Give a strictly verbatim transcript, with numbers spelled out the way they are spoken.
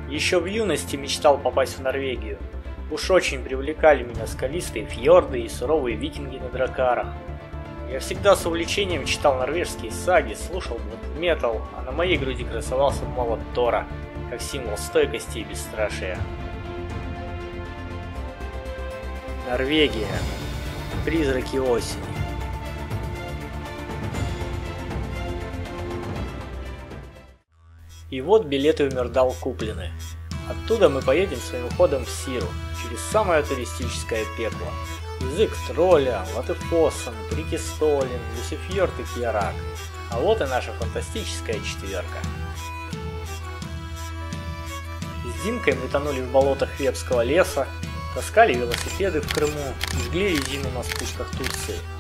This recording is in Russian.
Еще в юности мечтал попасть в Норвегию. Уж очень привлекали меня скалистые фьорды и суровые викинги на дракарах. Я всегда с увлечением читал норвежские саги, слушал метал, а на моей груди красовался молот Тора, как символ стойкости и бесстрашия. Норвегия. Призраки осени. И вот билеты в Мирдал куплены. Оттуда мы поедем своим ходом в Сиру, через самое туристическое пекло. Язык тролля, Латефоссен, Прикистолин, Люсифьорд и Кьярак. А вот и наша фантастическая четверка. С Димкой мы тонули в болотах Вепского леса, таскали велосипеды в Крыму и жгли резину на спусках Турции.